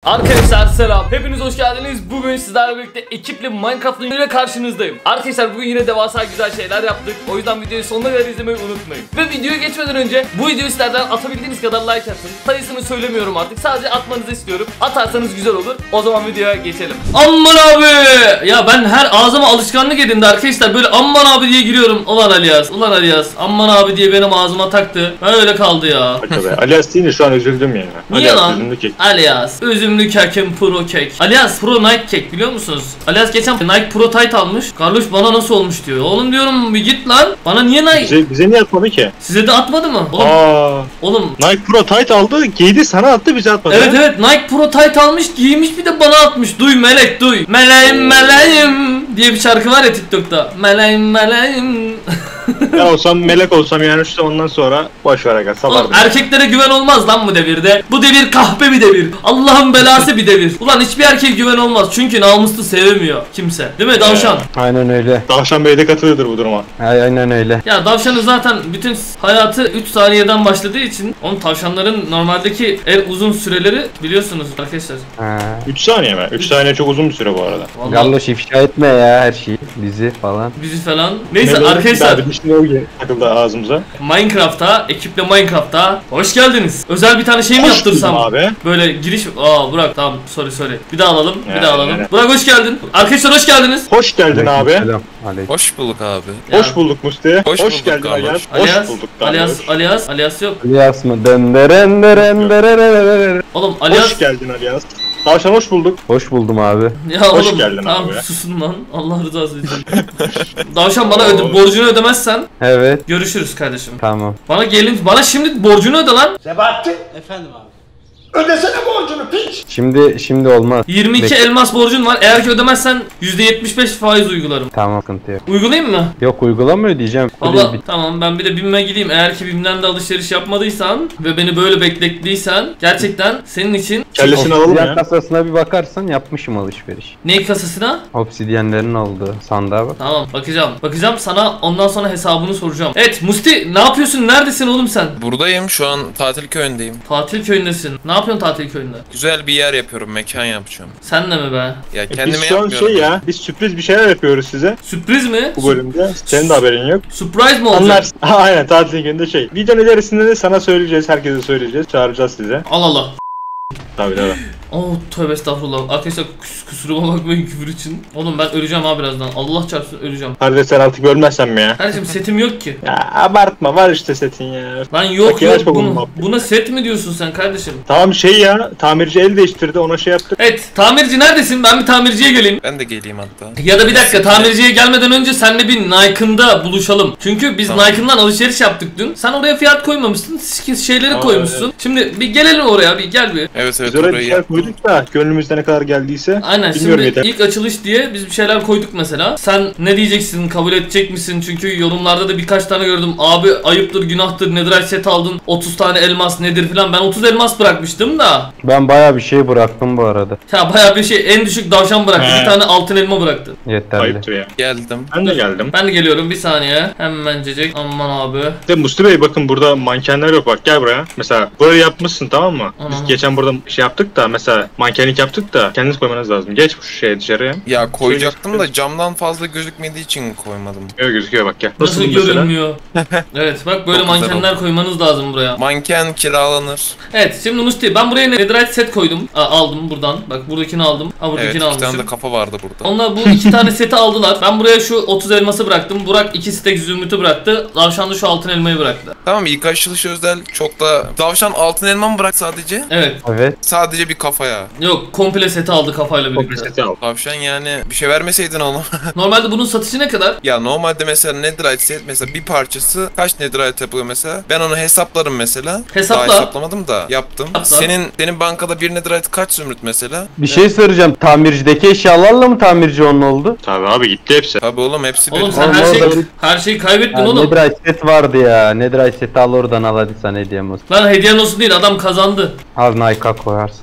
Arkadaşlar selam. Hepiniz hoş geldiniz. Bugün sizlerle birlikte ekiple Minecraft ile karşınızdayım. Arkadaşlar bugün yine devasa güzel şeyler yaptık. O yüzden videoyu sonuna kadar izlemeyi unutmayın. Ve videoya geçmeden önce bu videoyu sizlerden atabildiğiniz kadar like atın. Sayısını söylemiyorum artık. Sadece atmanızı istiyorum. Atarsanız güzel olur. O zaman videoya geçelim. Aman abi! Ya ben her ağzıma alışkanlık edindi arkadaşlar. Böyle aman abi diye giriyorum. Ulan Alias, ulan Alias. Aman abi diye benim ağzıma taktı. Öyle kaldı ya. Alias deyince şu an üzüldüm ya. Niye Alias, lan? üzümlü kek. Alias, üzümlü kekim pro kek. Alias pro Nike kek biliyor musunuz? Alias geçen Nike Pro Tight almış. Carlos bana nasıl olmuş diyor. Oğlum diyorum bir git lan. Bana niye Nike? Bize niye atmadı ki? Size de atmadı mı? Oğlum, oğlum. Nike Pro Tight aldı, giydi sana attı, bize atmadı. Evet evet, Nike Pro Tight almış, giymiş bir de bana atmış. Duy melek duy. Meleğim meleğim diye bir şarkı var ya TikTok'ta. Meleğim meleğim. Ya olsam melek olsam yani şu ondan sonra boş ver aga salardım. Erkeklere güven olmaz lan bu devirde. Bu devir kahpe bir devir. Allah'ın belası bir devir. Ulan hiçbir erkeğe güven olmaz. Çünkü namuslu sevmiyor kimse. Değil mi Davşan? Aynen öyle. Davşan Bey de katılıyordur bu duruma. Aynen öyle. Ya Davşan'ın zaten bütün hayatı 3 saniyeden başladığı için onun tavşanların normaldeki en uzun süreleri biliyorsunuz arkadaşlar. 3 saniye mi? 3 saniye çok uzun bir süre bu arada. Vallahi Galloş ifşa etme ya her şeyi. Bizi falan. bizi falan. Neyse Ne arkadaşlar. şimdi o takıldı ağzımıza. Minecraft'a, ekiple Minecraft'a hoş geldiniz. Özel bir tane şey mi Hoş yaptırsam? buldum abi. Böyle giriş... Burak tamam sorry. Bir daha alalım. Bir Yani, daha alalım. yani. Burak hoş geldin. Arkadaşlar hoş geldiniz. Hoş geldin abi. Selam. Aleyküm. Hoş bulduk abi. Ya, Hoş bulduk Musti. Hoş bulduk geldin Carlos. Alias. Hoş bulduk Alias yok. Alias mı? Denderen. Oğlum Alias... Hoş geldin Alias. Davşan hoş bulduk. Hoş buldum abi. Ya Hoş oğlum geldin tamam abi. susun lan. Allah rızası için. Davşan bana borcunu ödemezsen Evet. görüşürüz kardeşim. Tamam. Bana şimdi borcunu öde lan. Sebahattin. Efendim abi. Ödesene borcunu piç. Şimdi olmaz. 22 Bekle. elmas borcun var. Eğer ki ödemezsen %75 faiz uygularım. Tamam, sıkıntı yok. Uygulayayım mı? Yok, uygulama ödeyeceğim. Valla tamam, ben bir de BİM'e gideyim. Eğer ki BİM'den de alışveriş yapmadıysan ve beni böyle beklettiysen gerçekten senin için Kellesini alalım Obsidyen ya. kasasına bir bakarsan yapmışım alışveriş. ne kasasına? Obsidyenlerin olduğu sandığa bak. Tamam bakacağım sana, ondan sonra hesabını soracağım. Evet Musti, ne yapıyorsun? Neredesin oğlum sen? Buradayım, şu an tatil köyündeyim. Tatil köyündesin. Ne yapıyorsun tatil köyünde? Güzel bir yer yapıyorum, mekan yapacağım. Senle mi be? Ya Biz kendime şu an yapmıyorum. biz sürpriz bir şeyler yapıyoruz size Sürpriz mi? bu bölümde. Senin de haberin yok. Surprise mi olacak? Anlarsın. Aynen, tatil gününde şey. Videonun ilerisinde de sana söyleyeceğiz, herkese söyleyeceğiz, çağıracağız size. Allah. Tabii. Oh tövbe estağfurullah. Arkadaşlar kusuruma bakmayın küfür için. Oğlum ben öleceğim ha birazdan. Allah çarpsın öleceğim. Kardeş sen artık ölmezsen mi ya? Kardeşim setim yok ki. Ya abartma, var işte setin ya. Lan yok Bak, yavaş bunu, bakalım. buna set mi diyorsun sen kardeşim? Tamam şey ya, tamirci el değiştirdi, ona şey yaptık. Evet tamirci neredesin? Ben bir tamirciye geleyim. Ben de geleyim hatta. Ya da bir dakika, tamirciye gelmeden önce seninle bir Nike'ında buluşalım. Çünkü biz Tamam. Nike'ından alışveriş yaptık dün. Sen oraya fiyat koymamışsın. Şeyleri Aa, koymuşsun. evet. Şimdi bir gelelim oraya, bir gel bir. Evet Biz oraya bir orayı şeyler koyduk da gönlümüzde ne kadar geldiyse. Aynen, bilmiyorum şimdi yeter. ilk açılış diye biz bir şeyler koyduk mesela. Sen ne diyeceksin, kabul edecek misin? Çünkü yorumlarda da birkaç tane gördüm. Abi ayıptır günahtır, netherite set aldın, 30 tane elmas nedir filan. Ben 30 elmas bırakmıştım da. Ben bayağı bir şey bıraktım bu arada. Ya bayağı bir şey, en düşük davşan bıraktı. He. Bir tane altın elma bıraktı. Yeterli. Ayıptır ya. geldim. Ben de geldim. Ben de geliyorum bir saniye. Hemencecik. Aman abi. De Musti Bey bakın burada mankenler yok, bak gel buraya. Mesela burayı yapmışsın, tamam mı? Biz Aha. geçen burada şey yaptık da mesela mankenlik yaptık da kendiniz koymanız lazım. Geç bu şeye dışarıya. Ya koyacaktım da camdan fazla gözükmediği için koymadım. Öyle gözüküyor, bak gel. Nasıl mesela? görünmüyor? Evet bak böyle Çok güzel mankenler koymanız lazım buraya. Manken kiralanır. Evet şimdi Musti, ben buraya netherite set koydum. Aldım buradan. Bak buradakini aldım. Ha Evet, buradakini iki tane almışım. de kafa vardı burada. Onlar bu iki tane seti aldılar. Ben buraya şu 30 elması bıraktım. Burak 2 stek zümrütü bıraktı. Davşan da şu altın elmayı bıraktı. Tamam, ilk açılış özel çok da... Davşan altın elma mı bırak sadece? Evet. Evet. Sadece bir kafaya. Yok, komple seti aldı kafayla birlikte. Kompreseti al. Davşan yani bir şey vermeseydin oğlum. Normalde bunun satışı ne kadar? Ya normalde mesela netherite set, mesela bir parçası kaç netherite yapıyor mesela? Ben onu hesaplarım mesela. Hesapla. Daha hesaplamadım da yaptım. Hesapla. Senin bankada bir netherite kaç zümrüt mesela? Bir şey soracağım. Tamircideki eşyalarla mı tamirci onun oldu? Tabii abi, gitti hepsi. Tabii oğlum, hepsi Oğlum bir. sen Oğlum orada her şeyi kaybettin Ha, oğlum. Netherite set vardı ya. Netherite seti al oradan, al hadi sana hediyem olsun. Lan hediyen olsun değil, adam kazandı. Al Nike'a koyarsın al. Doğru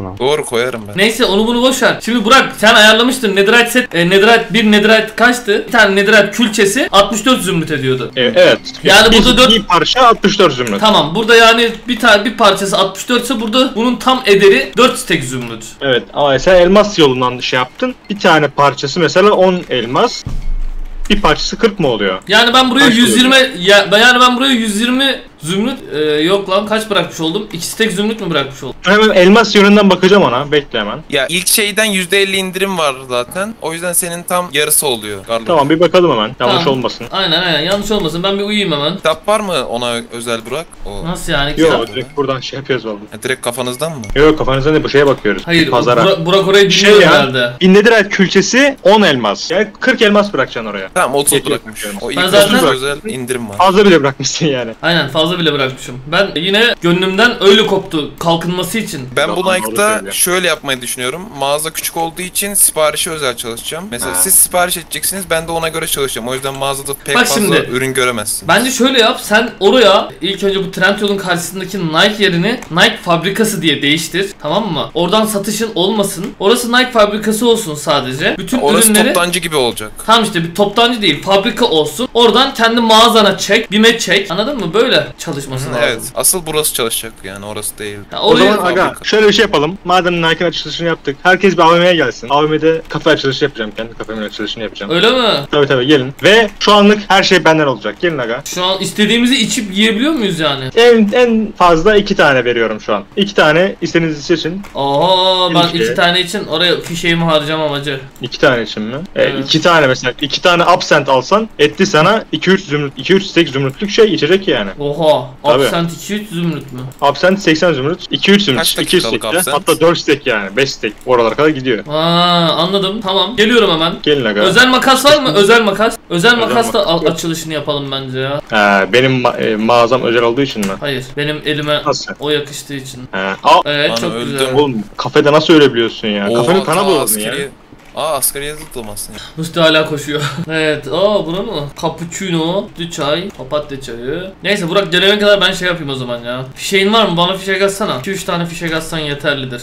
Olur koyarım ben. Neyse onu bunu boş ver. Şimdi Burak sen ayarlamıştın Netherite set. Netherite bir Netherite kaçtı? Bir tane Netherite külçesi 64 zümrüt ediyordu. Evet. Yani burada dört- bir parça 64 zümrüt. Tamam burada yani bir parçası 64 ise burada bunun tam ederi 4 stek zümrüt. Evet ama sen elmas yolundan şey yaptın. Bir tane parçası mesela 10 elmas. Bir parçası 40 mı oluyor? Yani ben buraya Kaç 120 yani ben buraya 120 zümrüt yok lan kaç bırakmış oldum? 2 stek zümrüt mü bırakmış oldum? Hemen elmas yönünden bakacağım ona. Bekle hemen. Ya ilk şeyden %50 indirim var zaten. O yüzden senin tam yarısı oluyor. Carlos. Tamam bir bakalım hemen. Yanlış Tamam. olmasın. Aynen yanlış olmasın ben bir uyuyayım hemen. Kitap var mı ona özel Burak? O. Nasıl yani kitap? Yok direkt buradan şey yapıyoruz vallahi. Ha, direkt kafanızdan mı? Yok kafanızdan değil bu şeye bakıyoruz. Hayır Pazara. Burak orayı Şey bilmiyor ya. herhalde. Bir Netherite külçesi 10 elmas. Yani 40 elmas bırakacaksın oraya. Tamam 30 Yetiyor. bırakmış. O ilk Ben 30 zaten- özel indirim var. Fazla bile bırakmışsın yani. Aynen fazla bile bırakmışım. Ben yine gönlümden öyle koptu kalkınması için. Ben Yok, bu doğru Nike'da söylüyor. şöyle yapmayı düşünüyorum. Mağaza küçük olduğu için siparişe özel çalışacağım. Mesela Ha. siz sipariş edeceksiniz, ben de ona göre çalışacağım. O yüzden mağazada pek Bak fazla şimdi. ürün göremezsin. Bence şöyle yap sen oraya ilk önce bu Trendyol'un karşısındaki Nike yerini Nike fabrikası diye değiştir tamam mı? Oradan satışın olmasın. Orası Nike fabrikası olsun sadece. Bütün Orası ürünleri toptancı gibi olacak. tam işte bir toptancı değil fabrika olsun. Oradan kendi mağazana çek, BİM'e çek. Anladın mı? Böyle çalışması lazım. Evet. Asıl burası çalışacak yani orası değil. Ya O oraya zaman aga şöyle bir şey yapalım. Madem Nike'ın açılışını yaptık. Herkes bir AVM'ye gelsin. AVM'de kafe açılışı yapacağım. Kendi kafemin açılışını yapacağım. öyle mi? Tabii gelin. Ve şu anlık her şey benden olacak. Gelin aga. Şu an istediğimizi içip yiyebiliyor muyuz yani? En fazla 2 tane veriyorum şu an. 2 tane istediğinizi seçin. Oho ben İlişki. 2 tane için oraya fişeğimi harcamam acı. 2 tane için mi? Evet. 2 tane mesela. 2 tane absent alsan etti sana 2-3 zümrüt, 2-3 stek zümrütlük şey içecek yani. Oha. Tabii. Absent 2-3 zümrüt mü? Absent 80 zümrüt, 2-3 zümrüt, Kaç 2 dakikalık stek de. absent? Hatta 4 stek yani. 5 stek. Oralara kadar gidiyor. Aa anladım. Tamam. Geliyorum hemen. Gelin aga. Özel makas var mı? Özel makas. Özel makasla makas. açılışını yapalım bence ya. Benim mağazam özel olduğu için mi? Hayır. Benim elime Nasıl? o yakıştığı için. Aa, Evet Lan çok öldüm. güzel. oğlum kafede nasıl öyle biliyorsun ya? Kafenin kana ta buladın ya. Asgariye zıplamasın ya. Musti hala koşuyor. Evet. Aa buna mı? Cappuccino, çay, papatya çayı. Neyse Burak gelene kadar ben şey yapayım o zaman ya. Fişeğin var mı? Bana fişek atsana. 2-3 tane fişek atsan yeterlidir.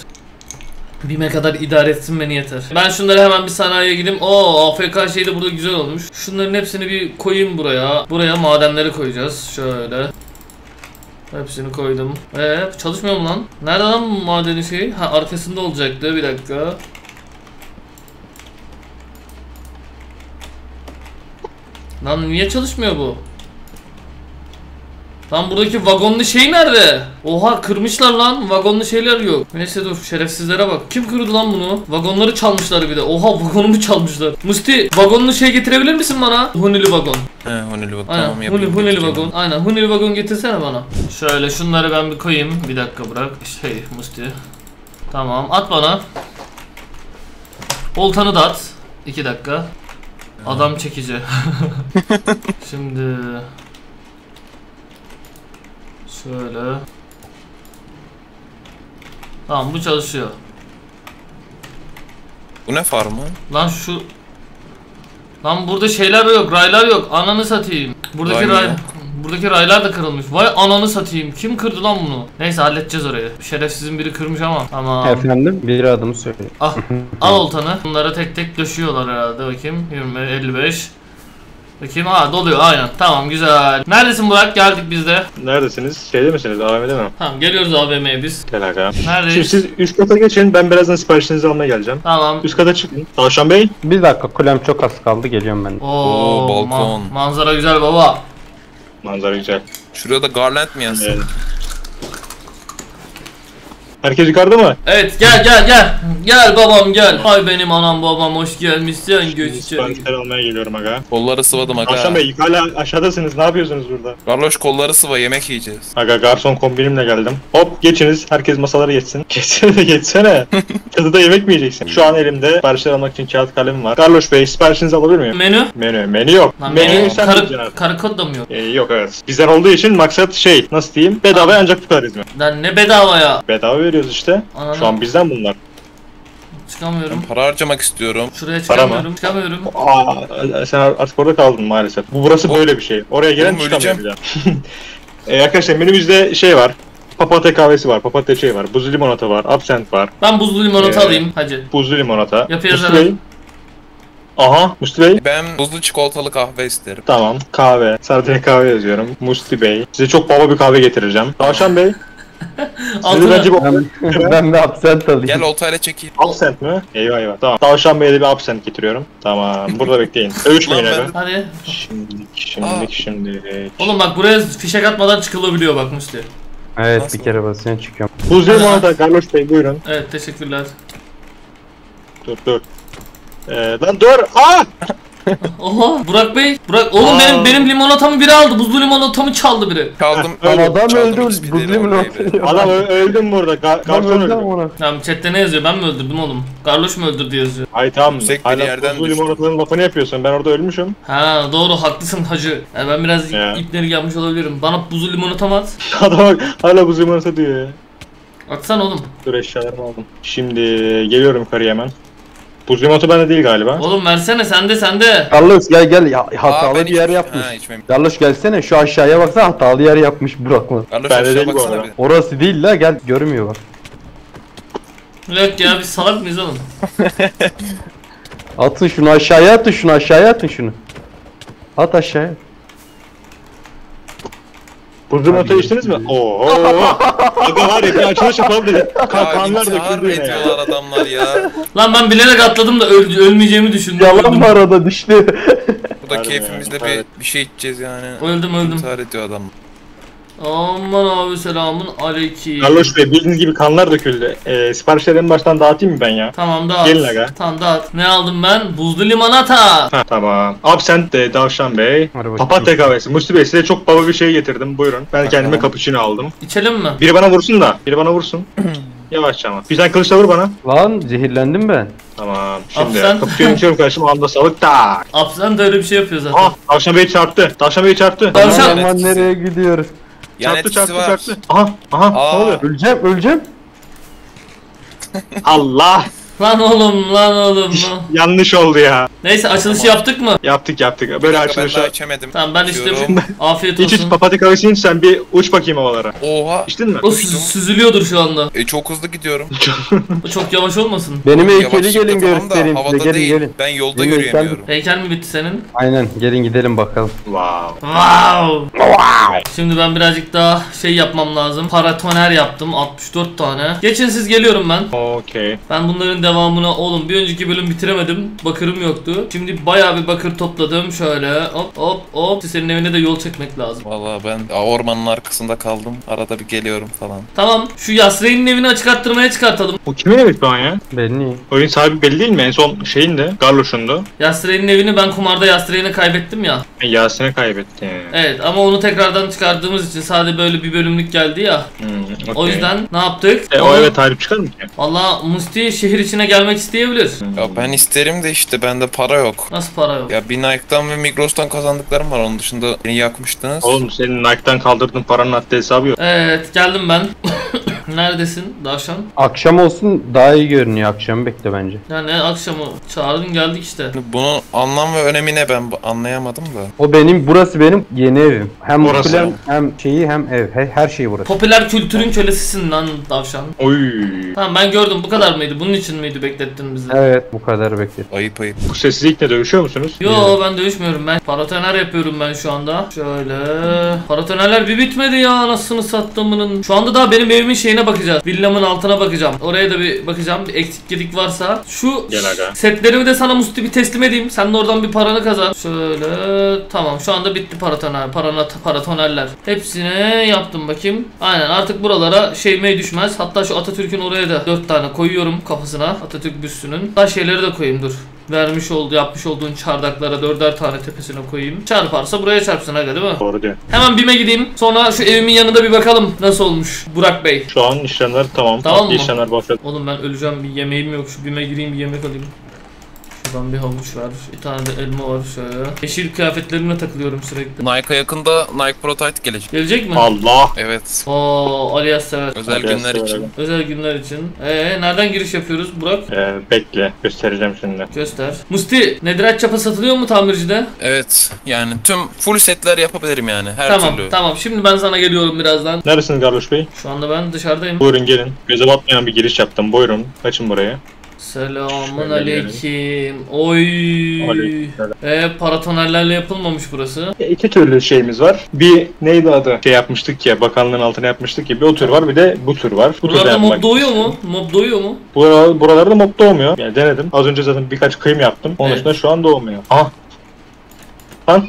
BİM'e kadar idare etsin beni yeter. Ben şunları hemen bir sanayiye gideyim. AFK şey de burada güzel olmuş. Şunların hepsini bir koyayım buraya. Buraya madenleri koyacağız. Şöyle. Hepsini koydum. Çalışmıyor mu lan? Nerede lan bu madeni şey? Ha arkasında olacaktı. Bir dakika. Lan niye çalışmıyor bu? Lan buradaki vagonlu şey nerede? Oha kırmışlar lan. Vagonlu şeyler yok. Neyse dur şerefsizlere bak. Kim kırdı lan bunu? Vagonları çalmışlar bir de. Oha vagonumu çalmışlar. Musti vagonlu şey getirebilir misin bana? Hunili vagon. He Hunili vagon Aynen. tamam yapayım. Hunili getireyim. vagon. Aynen. Hunili vagon getirsene bana. Şöyle şunları ben bir koyayım. Bir dakika bırak. Şey Musti. Tamam at bana. Oltanı da at. 2 dakika. Adam çekici. Şimdi şöyle. Tamam bu çalışıyor. Bu ne farmı? Lan şu Lan burada şeyler yok, raylar yok. Ananı satayım. Buradaki Ray mı ray yok? Buradaki raylar da kırılmış. Vay ananı satayım. Kim kırdı lan bunu? Neyse halledeceğiz orayı. Şerefsizin biri kırmış ama. Tamam. Efendim bir adımı söyle. Al oltanı. Bunlara tek tek döşüyorlar herhalde. Bakayım. 20, 55. Bakayım. Ha doluyor aynen. Tamam güzel. Neredesin Burak? Geldik biz de. Neredesiniz? Şeyde misiniz? AVM'de mi? Tamam geliyoruz AVM'ye biz. Gel aga. Şimdi Neredeyiz? siz üst kata geçin. Ben birazdan siparişinizi almaya geleceğim. Tamam. Üst kata çıkın. Tavşan Bey. Bir dakika kulem çok az kaldı geliyorum ben. Oo, balkon. Manzara güzel baba. Manzara güzel. Şuraya da Garland mi yazsın? Evet. Herkes yukarıda mı? Evet gel. Gel babam gel. Ay benim anam babam hoş gelmişsin. Göç içeri. Siparişleri almaya geliyorum aga. Kolları sıvadım Tavşan aga. Bey hala aşağıdasınız. Ne yapıyorsunuz burada? Garloş kolları sıva yemek yiyeceğiz. Aga garson kombinimle geldim. Hop geçiniz. Herkes masalara geçsin. Geçsene. Çatıda yemek mi yiyeceksin? Şu an elimde siparişler almak için kağıt kalemim var. Garloş Bey siparişinizi alabilir miyim? Menü? Menü yok. Lan Menüyü menü sen bileceksin artık. karı kod da mı yok? Yok evet. Bizden olduğu için maksat şey nasıl diyeyim? Bedava ancak tutarız mı? Lan ne bedava ya? Bedava veriyoruz işte. Ananı. Şu an bizden bunlar. Çıkamıyorum. Para harcamak istiyorum. Şuraya Para mı? çıkamıyorum. Sen artık orada kaldın maalesef. Burası böyle bir şey. Oraya gelen Oğlum, çıkamıyor öleceğim. bir daha. Arkadaşlar menümüzde şey var. papatya kahvesi var, papatya çayı var, buzlu limonata var, absent var, Ben buzlu limonata alayım hacı. buzlu limonata. Yapıyoruz Musti hemen. Bey. Aha, Musti Bey. Ben buzlu çikolatalı kahve isterim. Tamam, kahve. Sadece kahve yazıyorum. Musti Bey. Size çok baba bir kahve getireceğim. Tavşan Bey. Size Altına- bence bu Ben bir absent alayım. Gel oltayla çekeyim. absent mi? Eyvah eyvah. Tamam. Tavşan Bey'e de bir absent getiriyorum. Tamam. Burada bekleyin. Övüşmeyin Ulan ben- abi. Hadi. Şimdilik. Oğlum bak buraya fişek atmadan çıkılabiliyor bak Musti. Evet Nasıl? bir kere basıyorsun çıkıyorum. Buzlu limonata Carlos Bey buyurun. Evet teşekkürler. Dur. Lan dur. Aa! Oha Burak Bey. Burak oğlum benim limonatamı biri aldı. Buzlu limonatamı çaldı biri. Çaldım. Öyle. Adam öldü biz buzlu birileri limonata oradaydı. diyor. Adam öldüm burada. Adam Garson öldü öldü. ama ona. Tamam chatte ne yazıyor? Ben mi öldürdüm oğlum? Carlos mu öldürdü yazıyor. Ay tamam. Yüksek bir Hala yerden buzlu düştü. limonatanın lafını yapıyorsun. Ben orada ölmüşüm. Ha doğru haklısın hacı. Yani ben biraz Ya. ipleri yapmış olabilirim. Bana buzlu limonatamı at. Adam hala buzlu limonata diyor ya. Atsana oğlum. Dur eşyalarımı aldım. Şimdi geliyorum yukarıya hemen. Buzlu limonata bende değil galiba. Oğlum versene sende. Carlos gel ya, Aa, hatalı ben bir yer içmemişim. yapmış. Ha, içmemişim. Carlos gelsene şu aşağıya baksana hatalı yer yapmış bırakma. Carlos Ben de aşağı değil bu baksana arada. bir. Orası değil la gel görmüyor bak. Yok ya biz salak mıyız oğlum? Atın şunu aşağıya atın şunu aşağıya atın şunu. At aşağıya. Buzlu limonata içtiniz mi? Oo. Aga var ya bir açılış yapalım dedik. Ya Kanlar intihar döküldü yine ya. ediyorlar adamlar ya. Lan ben bilerek atladım da ölmeyeceğimi düşündüm. Yalan öldüm. mı arada düştü. Burada Harbi keyfimizle ya, evet. bir şey içeceğiz yani. Öldüm. İntihar ediyor adam. Aman abi selamun aleyküm. Carlos Bey bildiğiniz gibi kanlar döküldü. Siparişleri en baştan dağıtayım mı ben ya? Tamam dağıt. Gelin aga. Tamam dağıt. Ne aldım ben? Buzlu limonata. Ha, tamam. Absent de Davşan Bey. Hadi bakayım. Papatya kahvesi. Musti Bey size çok baba bir şey getirdim. Buyurun. Ben kendime cappuccino aldım. İçelim mi? Biri bana vursun da. Biri bana vursun. Yavaşça ama. Bir tane kılıçla vur bana. Lan zehirlendim ben. Tamam. Şimdi Absent. cappuccino içiyorum kardeşim. Anda sağlık tak. Absen de öyle bir şey yapıyor zaten. Aha. Davşan Bey çarptı. Davşan Bey çarptı. Davşan- Aman aman nereye gidiyoruz? Yan Çarptı etkisi var. çarptı. Aha. Ne oluyor? Öleceğim. Allah. Lan oğlum lan. Yanlış oldu ya. Neyse açılışı yaptık mı? Yaptık. Böyle Ben daha açılışlar. içemedim. Tamam ben içtim. İçiyorum. Afiyet İç olsun. papatya kahvesini iç sen bir uç bakayım havalara. Oha. İçtin mi? O süzülüyordur şu anda. Çok hızlı gidiyorum. Bu çok yavaş olmasın. Benim heykeli Yavaşlıkta gelin tamam da göstereyim size havada gelin değil. gelin. Ben yolda Benim yürüyemiyorum. Heykel mi bitti senin? Aynen gelin gidelim bakalım. Wow. Wow. Şimdi ben birazcık daha şey yapmam lazım. Paratoner yaptım 64 tane. Geçin siz geliyorum ben. Okey. Ben bunların devamına oğlum bir önceki bölüm bitiremedim. Bakırım yoktu. Şimdi bayağı bir bakır topladım. Şöyle hop. Senin evine de yol çekmek lazım. Valla ben ormanın arkasında kaldım. Arada bir geliyorum falan. Tamam şu Yasre'nin evini açık arttırmaya çıkartalım. O kimin evi şu an ya? Belli. Oyun sahibi belli değil mi? En son şeyin de Garloş'undu. Yasre'nin evini ben kumarda Yasre'ni kaybettim ya. Yasin'e kaybetti. Evet ama onu tekrardan çıkardığımız için sadece böyle bir bölümlük geldi ya. Okey. O yüzden ne yaptık? o eve talip çıkar mı ki? Valla Musti şehir içine gelmek isteyebilir. Ya ben isterim de işte bende para yok. Nasıl para yok? Ya bir Nike'dan ve Migros'tan kazandıklarım var. Onun dışında beni yakmıştınız. Oğlum senin Nike'dan kaldırdığın paranın haddi hesabı yok. Evet geldim ben. Neredesin Davşan? Akşam olsun daha iyi görünüyor akşam bekle bence. Ya ne akşamı çağırdın geldik işte. Bunun anlam ve önemi ne ben anlayamadım da. Burası benim yeni evim. Hem Orası. plan hem şeyi hem ev her şey burası. Popüler kültürün kölesisin lan Davşan. Oy. Tamam ben gördüm bu kadar mıydı? Bunun için miydi beklettin bizi? Evet bu kadar bekle. Ayıp. Bu sessizlikle dövüşüyor musunuz? Yo ben dövüşmüyorum ben. Paratoner yapıyorum ben şu anda. Şöyle. Paratonerler bir bitmedi ya anasını sattığımının. Şu anda daha benim evimin şeyine bakacağız. Villamın altına bakacağım. Oraya da bir bakacağım. Bir eksik gedik varsa. Şu Gel aga. setlerimi de sana Musti bir teslim edeyim. Sen de oradan bir paranı kazan. Şöyle. Tamam şu anda bitti paratonerler. Hepsini yaptım bakayım. Aynen artık buralara şey düşmez. Hatta şu Atatürk'ün oraya da 4 tane koyuyorum kafasına. Atatürk büstünün. Daha şeyleri de koyayım dur. Yapmış olduğun çardaklara 4'er tane tepesine koyayım. Çarparsa buraya çarpsın aga değil mi? Doğru diyor. Hemen BİM'e gideyim. Sonra şu evimin yanında bir bakalım nasıl olmuş Burak Bey. Şu an işlemler tamam. Tamam mı? İşlemler başladı. Oğlum ben öleceğim bir yemeğim yok. Şu BİM'e gireyim bir yemek alayım. Buradan bir havuç var. Bir tane de elma var şöyle. Yeşil kıyafetlerimle takılıyorum sürekli. Nike'a yakında Nike Pro Tight gelecek. Gelecek mi? Allah. Evet. Oo, Alias sever. Özel Hadi günler severim. için. Özel günler için. Nereden giriş yapıyoruz Burak? Bekle. Göstereceğim şimdi. Göster. Musti, Netherite çapa satılıyor mu tamircide? Evet. Yani tüm full setler yapabilirim yani. Her Tamam, türlü. tamam. Şimdi ben sana geliyorum birazdan. Neresiniz Garloş Bey? Şu anda ben dışarıdayım. Buyurun gelin. Göze batmayan bir giriş yaptım. Buyurun. Kaçın buraya. Selamun Şöyle aleyküm. Oy. Aleykümselam. Paratonerlerle yapılmamış burası. İki türlü şeyimiz var. Bir neydi adı? Şey yapmıştık ya, bakanlığın altına yapmıştık ya. Bir o tür var, bir de bu tür var. Bu türde Buralarda yapmak. mob doğuyor mu? Mob doğuyor mu? Buralarda mob doğmuyor. Yani denedim. Az önce zaten birkaç kıyım yaptım. Onun Evet. dışında şu an doğmuyor. Ah. Lan.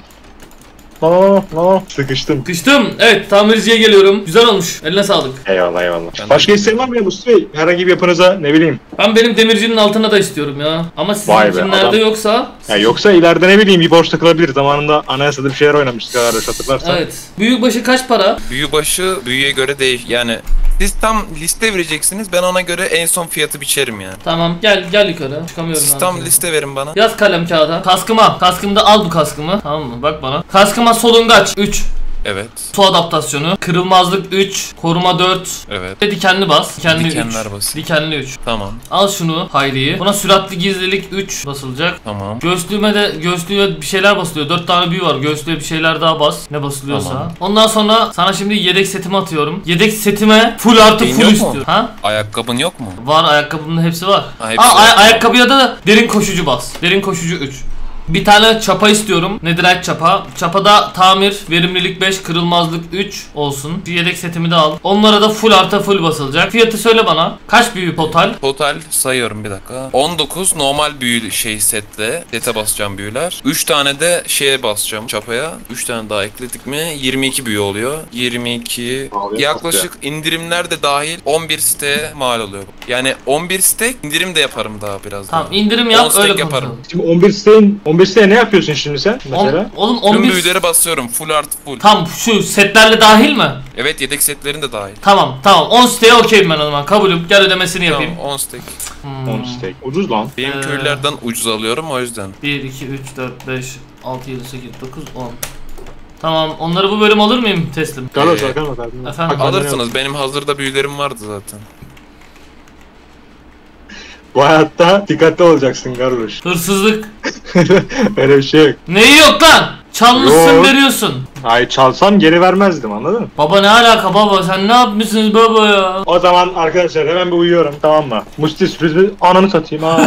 Lan. Sıkıştım. Kıştım. Evet, tamirciye geliyorum. Güzel olmuş. Eline sağlık. Eyvallah. Ben de Başka isteğin var mı ya Mustafa Bey? Herhangi bir yapınıza ne bileyim. Ben benim demircinin altına da istiyorum ya. Ama Vay be, sizinkinlerde adam. yoksa... Ya yoksa ileride ne bileyim bir borç takılabilir. Zamanında anayasada bir şeyler oynamıştık arkadaş, hatırlarsan. Evet. Büyükbaşı kaç para? Büyübaşı büyüye göre yani siz tam liste vereceksiniz, ben ona göre en son fiyatı biçerim yani. Tamam. Gel yukarı. Çıkamıyorum. Siz ben. tam liste verin bana. Yaz kalem kağıda. Kaskımda al bu kaskımı. Tamam mı? Bak bana. Kaskıma solungaç 3. Evet. Su adaptasyonu. Kırılmazlık 3. Koruma 4. Evet. Ve dikenli bas. Dikenli 3. Dikenler basayım. Dikenli 3. Tamam. Al şunu Hayri'yi. Buna süratli gizlilik 3 basılacak. Tamam. Göğüslüğe bir şeyler basılıyor. 4 tane büyü var. Göğüslüğe bir şeyler daha bas. Ne basılıyorsa. Tamam. Ondan sonra sana şimdi yedek setimi atıyorum. Yedek setime full artı Beyin full yok mu? istiyorum. Ha? Ayakkabın yok mu? Var, ayakkabımda hepsi var. Ha, hepsi var. Ayakkabıya da derin koşucu bas. Derin koşucu 3. Bir tane çapa istiyorum. Netherite çapa. Çapada tamir, verimlilik 5, kırılmazlık 3 olsun. Bir yedek setimi de al. Onlara da full artı full basılacak. Fiyatı söyle bana. Kaç büyü total? Total sayıyorum bir dakika. 19 normal büyü sette basacağım büyüler. 3 tane de şeye basacağım çapaya. 3 tane daha ekledik mi 22 büyü oluyor. 22 Oluyor, yaklaşık indirimler de dahil 11 siteye mal oluyor. Yani 11 site indirim de yaparım daha biraz Tamam, daha. indirim 10 yap stack öyle yaparım. konuşalım. Şimdi 11 siteye ne yapıyorsun şimdi sen mesela? Oğlum Tüm 11. büyüleri basıyorum full artı full. Tam şu setlerle dahil mi? Evet yedek setlerin de dahil. Tamam 10 siteye okeyim ben o zaman. Kabulüm. Gel ödemesini yapayım. Tamam 10 stack. 10 stek. Ucuz lan. Benim köylülerden ucuz alıyorum o yüzden. 1, 2, 3, 4, 5, 6, 7, 8, 9, 10. Tamam, onları bu bölüm alır mıyım teslim? Garloş arkana bak. Efendim? Alırsınız benim hazırda büyülerim vardı zaten. Bu hayatta dikkatli olacaksın Garloş. Hırsızlık. Öyle bir şey yok. Neyi yok lan? Çalmışsın Yok. veriyorsun. Hayır, çalsam geri vermezdim, anladın mı? Baba ne alaka baba, sen ne yapmışsınız baba ya? O zaman arkadaşlar hemen bir uyuyorum, tamam mı? Musti sürprizi ananı satayım ha.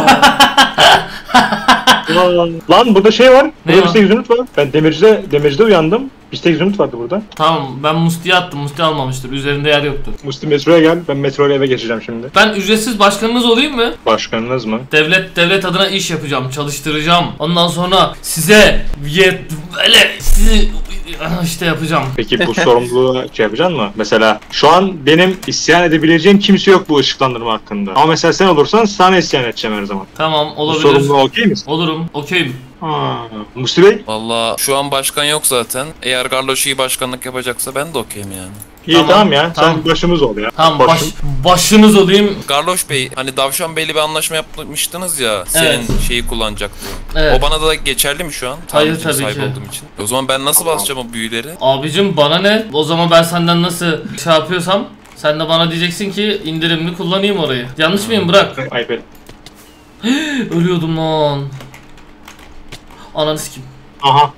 Lan burada şey var. Burada var? bir 8 zümrüt var. Ben demircide uyandım. Bir 8 zümrüt vardı burada. Tamam, ben Musti'ye attım. Musti almamıştır. Üzerinde yer yoktu. Musti metroya gel. Ben metro ile eve geçeceğim şimdi. Ben ücretsiz başkanınız olayım mı? Başkanınız mı? Devlet adına iş yapacağım, çalıştıracağım. Ondan sonra size böyle sizi işte yapacağım. Peki bu sorumluluğu şey yapacaksın mı? Mesela şu an benim isyan edebileceğim kimse yok bu ışıklandırma hakkında. Ama mesela sen olursan sana isyan edeceğim her zaman. Tamam, Bu olabilir. sorumluluğu okey misin? Olurum, okeyim. Musti Bey? Valla şu an başkan yok zaten. Eğer Garloş iyi başkanlık yapacaksa ben de okeyim yani. İyi tamam ya. Tamam. Sen başımız ol ya. Tamam, Başım. başınız olayım. Garloş Bey hani Davşan Bey'le bir anlaşma yapmıştınız ya. Senin Evet. şeyi kullanacaktı. Evet. O bana da geçerli mi şu an? Hayır, Tamirci tabii sahibi ki. olduğum için. O zaman ben nasıl basacağım o büyüleri? Abicim bana ne? O zaman ben senden nasıl şey yapıyorsam sen de bana diyeceksin ki indirimli kullanayım orayı. Yanlış mıyım? Bırak. Ayıp et. Ölüyordum lan. Ananı sikeyim. Aha.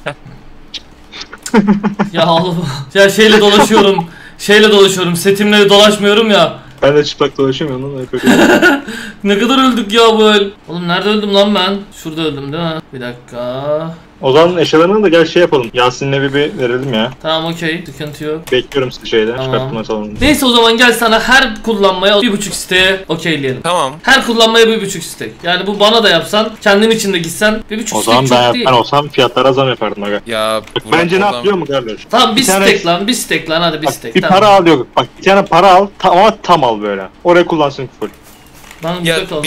Ya oğlum. Ya şeyle dolaşıyorum. Setimle dolaşmıyorum ya. Ben de çıplak dolaşıyorum ya. Ondan öyle. Ne kadar öldük ya böyle. Oğlum nerede öldüm lan ben? Şurada öldüm değil mi? Bir dakika. O zaman eşyalarını da gel şey yapalım. Yasin'le bir verelim ya. Tamam, okey. Sıkıntı yok. Bekliyorum sizi şeyde. Tamam. Çıkartma salonunda. Neyse o zaman gel sana her kullanmaya 1.5 siteye okeyleyelim. Tamam. Her kullanmaya 1.5 stek. Yani bu bana da yapsan, kendin için de gitsen 1.5 O stek zaman çok değil. ben olsam fiyatlara zam yapardım aga. Ya Bak, Burak, bence ne o yap zaman- biliyor musun kardeş? Tamam bir tane- stek lan, bir stek lan, hadi bir Bak, stek. bir Tamam. para al yok. Bak bir tane para al ama tam al böyle. Oraya kullansın full. Lan Ya güzel oldu.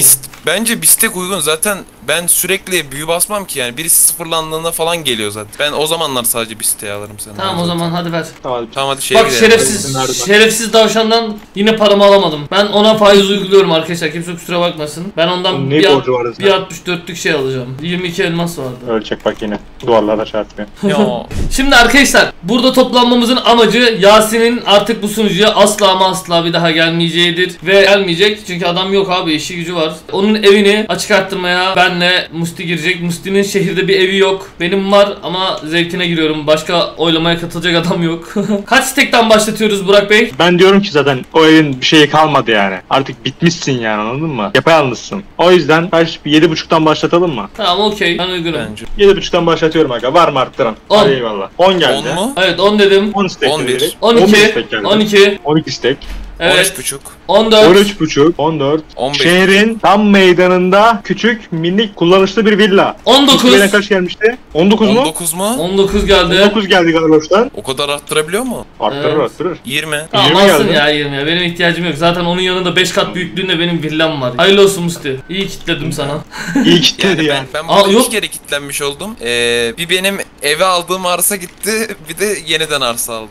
Bence bistek uygun zaten ben sürekli büyü basmam ki yani birisi sıfırlandığında falan geliyor zaten. Ben o zamanlar sadece bisteği alırım senden. Tamam o zaman hadi ver. Tamam. Tamam hadi şeye Bak gidelim. şerefsiz tavşandan yine paramı alamadım. Ben ona faiz uyguluyorum arkadaşlar. Kimse kusura bakmasın. Ben ondan Ne borcu vardı bir 64'lük şey alacağım. 22 elmas vardı. Ölecek bak yine. Duvarlara çarpıyor. Ya. Şimdi arkadaşlar burada toplanmamızın amacı Yasin'in artık bu sunucuya asla ama asla bir daha gelmeyeceğidir. Ve gelmeyecek çünkü adam yok abi, işi gücü var. Onun evini açık arttırmaya benle Musti girecek. Musti'nin şehirde bir evi yok. Benim var ama zevkine giriyorum. Başka oylamaya katılacak adam yok. Kaç stekten başlatıyoruz Burak Bey? Ben diyorum ki zaten o evin bir şeyi kalmadı yani. Artık bitmişsin yani, anladın mı? Yapayalnızsın. O yüzden kaç 7.5'tan başlatalım mı? Tamam okey, ben uygunum. Bence. 7.5'tan başlatıyorum aga. Var mı arttıran? 10. Hadi eyvallah. 10 geldi. 10 mu? Evet 10 dedim. 10 stack 11. dedik. 12. stack geldi. 12. 12 stack. Evet. 13.5. 14. 13.5. 14. 15. Şehrin tam meydanında küçük, minik, kullanışlı bir villa. 19. Üstüne kaç gelmişti? 19 mu? 19 mu? 19 geldi. 19 geldi Garloş'tan. O kadar arttırabiliyor mu? Arttırır Evet. arttırır. 20. Tamam 20 alsın geldi. ya 20 ya. Benim ihtiyacım yok. Zaten onun yanında 5 kat büyüklüğünde benim villam var. Hayırlı olsun Musti. İyi kitledim sana. İyi kitledi Yani ya. ben Aa, burada yok. 2 kere kilitlenmiş oldum. Bir benim eve aldığım arsa gitti, bir de yeniden arsa aldım.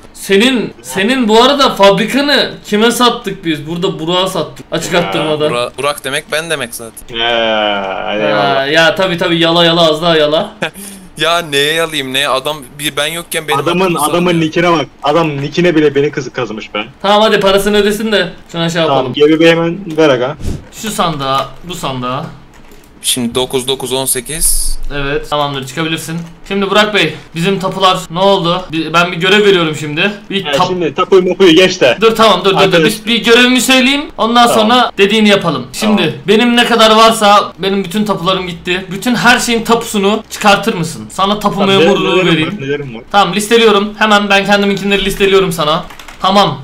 Senin bu arada fabrikanı kime sattık biz? Burada Burak'a sattık. Açık arttırmada. Burak demek ben demek zaten. Hadi eyvallah. Ya tabi yala az daha yala. Ya neye alayım neye adam bir ben yokken benim aklımı Adamın sallıyor. nickine bak. Adam nickine bile beni kazımış be. Tamam hadi parasını ödesin de şuna şey Tamam, yapalım. geri bir hemen ver aga. Şu sandığa, bu sandığa. Şimdi 9 18. Evet tamamdır, çıkabilirsin. Şimdi Burak Bey, bizim tapular ne oldu? Ben bir görev veriyorum şimdi. Şimdi tapuyu geç de. Dur tamam dur. Arkadaş- Bir görevimi söyleyeyim. Ondan Tamam. sonra dediğini yapalım. Şimdi benim ne kadar varsa benim bütün tapularım gitti. Bütün her şeyin tapusunu çıkartır mısın? Sana tapu memurluğu vereyim. Nelerim var? Tamam listeliyorum. Hemen ben kendiminkileri listeliyorum sana. Tamam.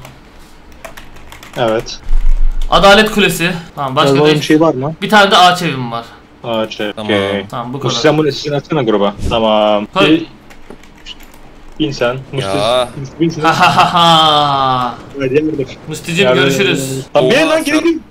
Evet. Adalet Kulesi. Tamam başka Yazmadığım da bir şey var mı? bir tane de ağaç evim var. Okey. Tamam. Tamam bu Musti kadar. sen bunu sesini atsana gruba. Tamam. Hayır. Bin sen. Musti. Ya. Bin sen. Ha ha ha ha. Hadi yardım. Musticim görüşürüz. Tamam Oha, bir lan sen- geri gel.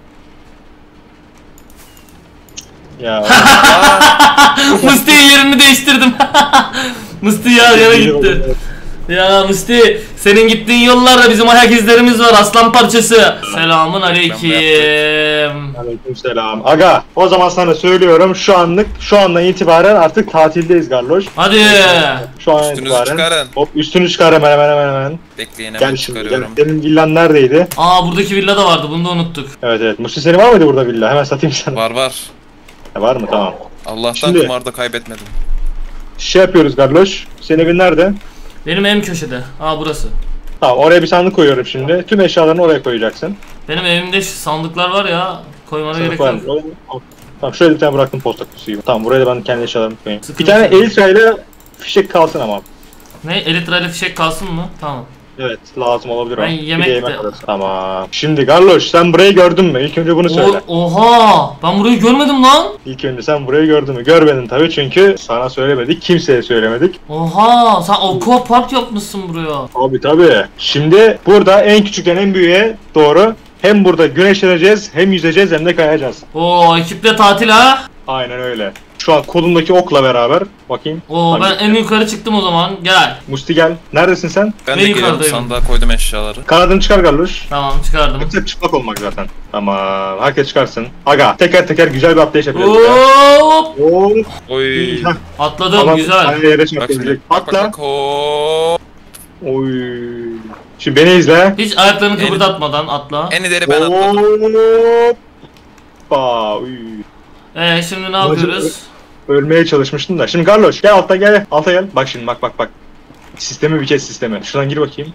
Ya. Musti'nin yerini değiştirdim. Musti yana gitti. Ya Musti, senin gittiğin yollarda bizim ayak izlerimiz var, aslan parçası. Selamun aleyküm. Aleykümselam. Aga, o zaman sana söylüyorum, şu andan itibaren artık tatildeyiz Garloş. Hadi. Şu an Üstünüzü itibaren. çıkarın. Hop üstünü çıkar hemen. Bekleyin hemen Gel şimdi gel. çıkarıyorum. Senin villan neredeydi? Aa buradaki villa da vardı, bunu da unuttuk. Evet. Musti senin var mıydı burada villa? Hemen satayım sana. Var. Var mı? Tamam. Allah'tan Şimdi- kumarda kaybetmedim. Şey yapıyoruz Garloş. Senin evin nerede? Benim en köşede. Aa burası. Tamam, oraya bir sandık koyuyorum şimdi. Tüm eşyalarını oraya koyacaksın. Benim evimde şu sandıklar var ya, koymana Sandık gerek var yok. mı? Tamam, şöyle bir tane bıraktım posta kutusu gibi. Tamam, buraya da ben kendi eşyalarımı koyayım. Sıkıntı Bir tane yok. elitrayla fişek kalsın ama. Ne? Elitrayla fişek kalsın mı? Tamam. Evet, lazım olabilir o. Ben Bir yemek de de- yemek arası. Tamam. Şimdi Garloş, sen burayı gördün mü? İlk önce bunu söyle. Oha! Ben burayı görmedim lan. İlk önce sen burayı gördün mü? Görmedin tabii, çünkü sana söylemedik, kimseye söylemedik. Oha! Sen aquapark yapmışsın buraya. Tabii. Şimdi burada en küçükten en büyüğe doğru hem burada güneşleneceğiz, hem yüzeceğiz, hem de kayacağız. Oo ekiple tatil ha. Aynen öyle. Şu an kolumdaki okla beraber. Bakayım. Oo ben Hangi- en yukarı çıktım o zaman. Gel. Musti gel. Neredesin sen? Ben Ne de geliyorum yukarıdayım? sandığa koydum eşyaları. Kanadını çıkar Garloş. Tamam çıkardım. Hep çıplak olmak zaten. Tamam. Herkes çıkarsın. Aga teker teker güzel bir atlayış yapıyoruz ya. Hop! Oo. Oy. Heh, Atladım tamam, güzel. aynı yere Bak çarpacak. şimdi. Bak Atla. bak. Hop. Oy. Şimdi beni izle. Hiç ayaklarını kıpırdatmadan atla. En ileri ben atladım. Hoppa. Uy. Şimdi ne yapıyoruz? Ölmeye çalışmıştım da. Şimdi Garloş gel alta gel. Alta gel. Bak şimdi bak. Sistemi bir kez sistemi. Şuradan gir bakayım.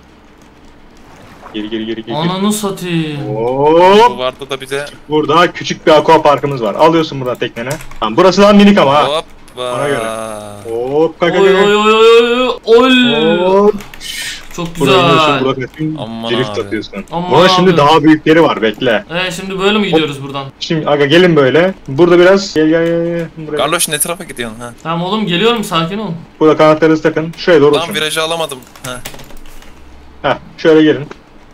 Geri. Ananı satayım. Hop. Duvarda da bir de Burada küçük bir aqua parkımız var. Alıyorsun buradan teknene. Tamam, burası daha minik ama ha. hop. Ona göre. Hop kalk. Oy oy oy oy oy. Hop. Çok Buraya iniyorsun, güzel. buraya Aman drift abi. atıyorsun. Aman Burada şimdi abi. daha büyükleri var, bekle. Şimdi böyle mi gidiyoruz buradan? Şimdi aga gelin böyle. Burada biraz gel. Buraya. Carlos ne tarafa gidiyorsun ha? Tamam oğlum geliyorum, sakin ol. Burada kanatlarınızı takın. Şuraya doğru Lan uçun. virajı alamadım. Ha. Heh, şöyle gelin.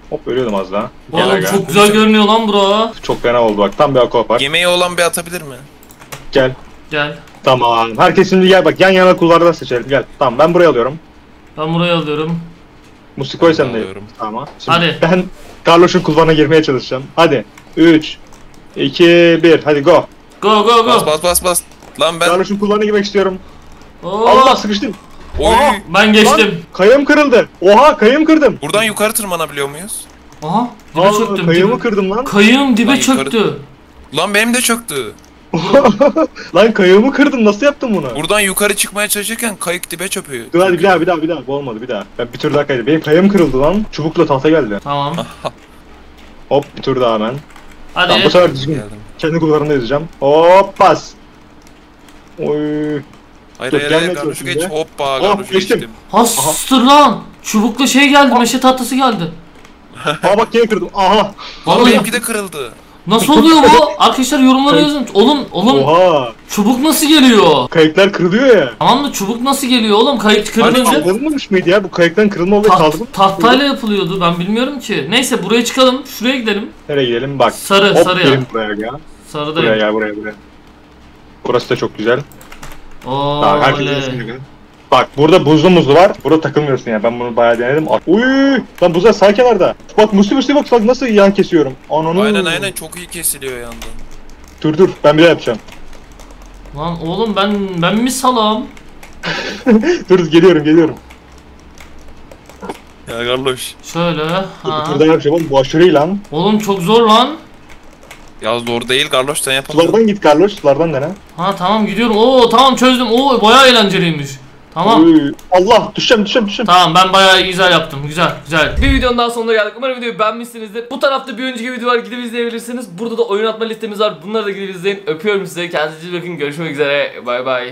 Hop ölüyordum az daha. Gel Oğlum aga. çok güzel görünüyor lan bura. Çok fena oldu bak. Tam bir aquapark. Yemeği olan bir atabilir mi? Gel. Gel. Tamam. Herkes şimdi gel bak yan yana kulvardan seçelim. Gel. Tamam ben buraya alıyorum. Ben burayı alıyorum. Musikoy sen de. Alıyorum. Tamam. Şimdi Hadi. ben Carlos'un kulvarına girmeye çalışacağım. Hadi. 3 2 1 hadi go. Go go Bas go. bas bas bas. Lan ben... Carlos'un kulvarına girmek istiyorum. Oo, Allah sıkıştım. Oy. ben geçtim. Lan, kayığım kırıldı. Oha kayığım kırdım. Buradan yukarı tırmanabiliyor muyuz? Aha dibe Aa, çöktüm. kayığımı Dibe. kırdım lan. Kayığım dibe Lan yukarı- çöktü. Lan benim de çöktü. Lan kayığımı kırdım. Nasıl yaptın bunu? Buradan yukarı çıkmaya çalışırken kayık dibe çöpüyor. Dur hadi bir daha. Bu olmadı bir daha. Ben bir tur daha kaydım. Benim kayığım kırıldı lan. Çubukla tahta geldi. Tamam. Hop bir tur daha hemen. Tamam bu Hadi. sefer düzgün. Geldim. Kendi kulvarında yüzeceğim. Hop bas. Oy. Hayır Dur, hayır gelmeye hayır Garloş'u çalışayım geç. be. Hoppa Oh, Garloş'u geçtim. geçtim. Hastır lan. Çubukla şey geldi. Meşe tahtası geldi. Aa bak yine kırdım. Aha. Lan Vallahi benimki de kırıldı. nasıl oluyor bu? Arkadaşlar yorumlara yazın. Oğlum Oha. çubuk nasıl geliyor? Kayıklar kırılıyor ya. Tamam da çubuk nasıl geliyor oğlum? Kayık Hani kırılınca kaldırılmamış mıydı ya? Bu kayıktan kırılma olayı kaldırılmış mıydı? tahtayla yapılıyordu. Ben bilmiyorum ki. Neyse buraya çıkalım. Şuraya gidelim. Nereye gidelim? Bak. Sarı Hop sarı ya. gelin buraya ya. Buraya Sarıdayım. gel buraya. Burası da çok güzel. Oo, Tamam herkes oley. resimde gel. Bak burada buzlu var. Burada takılmıyorsun ya. Ben bunu bayağı denedim. Uy! Lan buzlar sağ kenarda. Bak Musti bak nasıl yan kesiyorum. Ananı. Aynen çok iyi kesiliyor yandan. Dur ben bir daha yapacağım. Lan oğlum ben mi salam? Dur geliyorum. Ya Garloş. Şöyle. Bir Ha. tur daha yapacağım oğlum. Bu aşırı iyi lan. Oğlum çok zor lan. Ya zor değil Garloş sen yapamazsın. Sulardan git Carlos. Sulardan dene. Ha tamam gidiyorum. Oo tamam çözdüm. Oo bayağı eğlenceliymiş. Tamam. Uy, Allah düşeceğim. Tamam ben bayağı güzel yaptım. Güzel. Bir videonun daha sonuna geldik. Umarım videoyu beğenmişsinizdir. Bu tarafta bir önceki video var. Gidip izleyebilirsiniz. Burada da oyun atma listemiz var. Bunları da gidip izleyin. Öpüyorum size. Kendinize iyi bakın. Görüşmek üzere. Bay bay.